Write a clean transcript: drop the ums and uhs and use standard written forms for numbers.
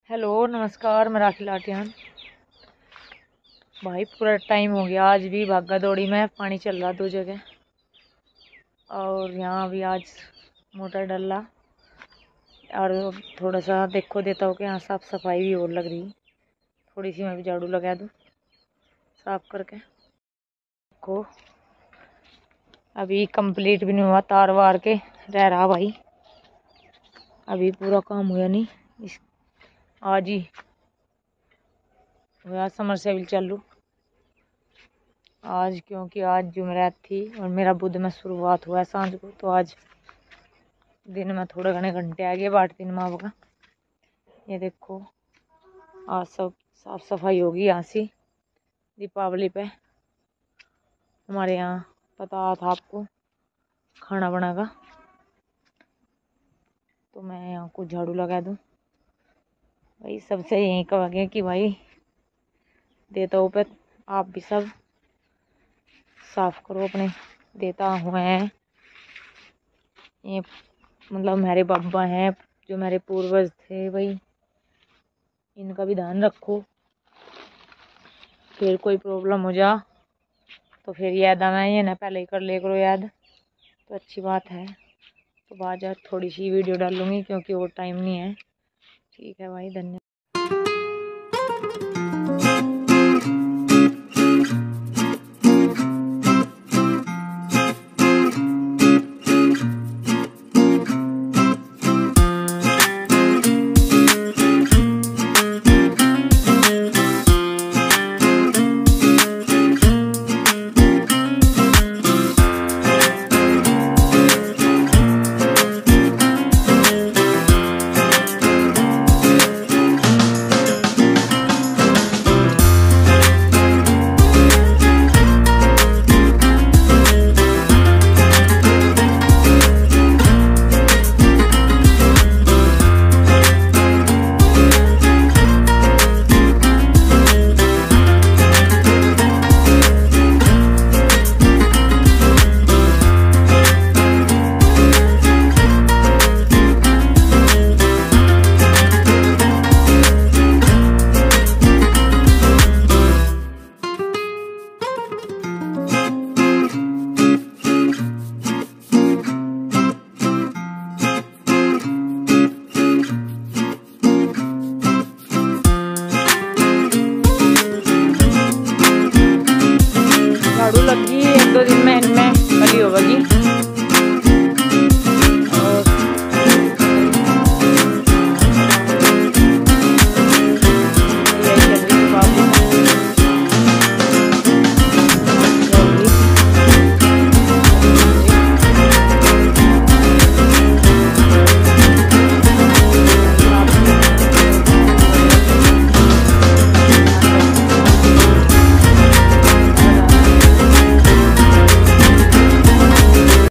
Hello नमस्कार, मैं राखी लाटियान। भाई पूरा टाइम हो गया, आज भी भागा दौड़ी में पानी चल रहा 2 जगह। और यहाँ भी आज मोटर डला। और थोड़ा सा देखो देता हूँ कि यहाँ साफ सफाई भी और लग रही। थोड़ी सी मैं भी झाड़ू लगा दूँ साफ करके। देखो अभी कंप्लीट भी नहीं हुआ, तार वार के रह रहा भाई, अभी पूरा काम हुआ नहीं। आज ही हुआ समरसेबिल चालू आज, क्योंकि आज जुमेरात थी और मेरा बुध में शुरुआत हुआ है सांझ को। तो आज दिन में थोड़े घने घंटे आगे बाट 3 माह का। ये देखो आज सब साफ सफाई होगी यहाँ से दीपावली पे। हमारे यहाँ पता था आपको खाना बनागा, तो मैं यहाँ को झाड़ू लगा दूँ भाई। सबसे यही कहोगे कि भाई देता हूँ पे आप भी सब साफ करो अपने। देता हुए हैं ये, मतलब मेरे बाबा हैं जो मेरे पूर्वज थे भाई, इनका भी ध्यान रखो। फिर कोई प्रॉब्लम हो जा तो फिर याद आना, ये ना पहले ही कर ले करो याद, तो अच्छी बात है। तो बाद थोड़ी सी वीडियो डालूंगी क्योंकि वो टाइम नहीं है। ठीक है भाई, धन्यवाद।